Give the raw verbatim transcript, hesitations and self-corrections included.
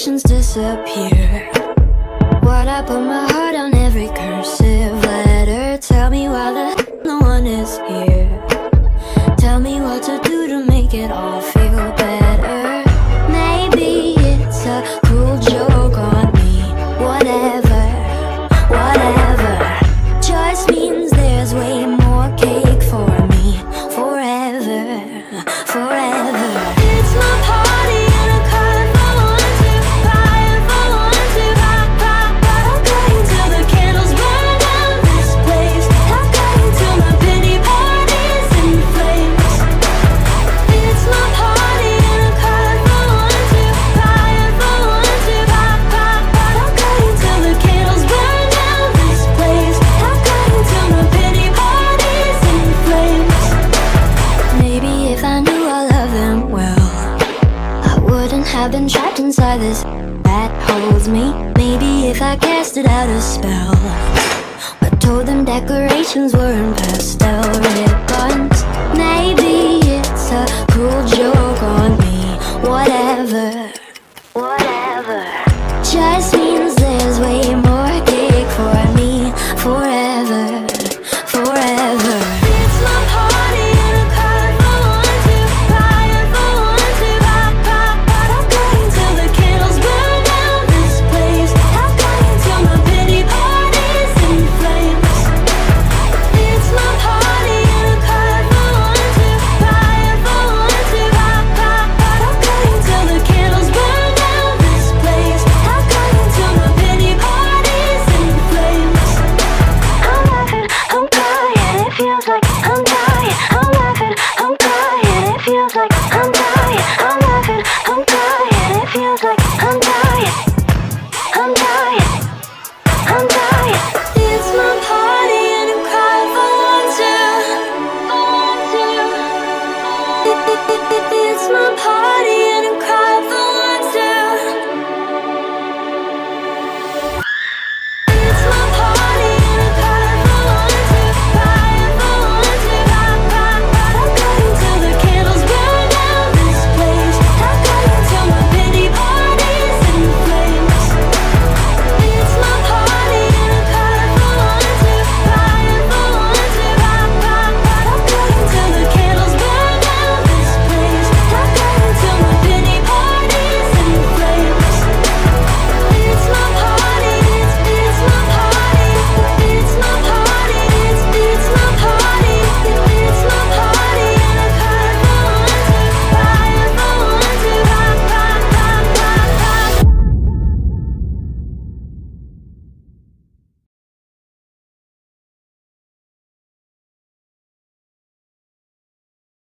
decorations disappear. Why'd I put my heart on every cursive letter? Tell me why the hell no one is here. Tell me what to do to make it all feel better. Maybe it's a cruel joke on me. Whatever, whatever. Just means there's way more cake for me. Forever, forever. It's my party and I cry if I want to, cry if I want to, pop, pop, but I'm going till the candles burn down this place. I'm going till my pity party's in flames. It's my party and I cry if I want to, cry if I want to, pop, pop, but I'm going till the candles burn down this place. I'm going till my pity party's in flames. Maybe if I knew I loved them well, I wouldn't have been trapped inside this that holds me. Maybe if I casted out a spell, but told them decorations were in pastel ribbons. Maybe it's a cruel joke on me. Whatever, whatever. Just means there's way more cake for me. Forever, forever. It's my party and I cry if I want to, cry if I want to, pop, pop, but I'm going till the candles burn down this place. I'm going till my pity party's in flames. It's my party and I cry if I want to, cry if I want to, pop, pop, but I'm going till the candles burn down this place. I'm going till my pity party's in flames. I'm laughing, I'm crying, it feels like I'm dying. I'm laughing, I'm crying, it feels like I'm dying.